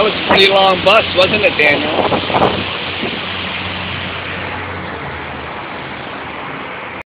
was a pretty long bus, wasn't it, Daniel?